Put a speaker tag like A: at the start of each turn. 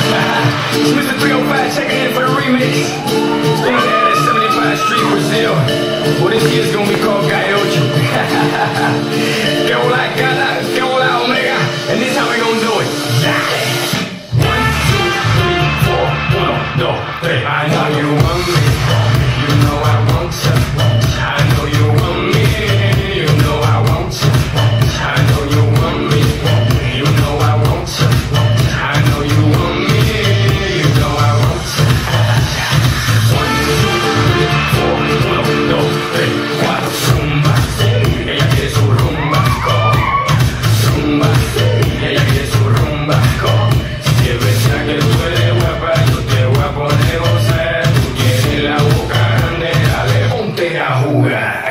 A: It's Mr. 305 checking in for the remix. It's gonna be at 75th Street, Brazil. Well, this year's gonna be called Gaiocho. Que hola, gata, que hola, omega. And this how we gonna do it. Dale. 1, 2, 3, 4, 1, 2, 3. I know you want me. You know I want you. I know you want me. You know I want you. I know you want me. You know I want you. I know you want me. You know I want you. 1, 2, 3, 4, 1, 2, 3, 4. Zumba, ella quiere su rumba. Zumba, ella quiere su rumba. Si es verdad que tú eres guapa, yo te voy a poner gozar. Tú tienes la boca grande, dale, ponte a jugar.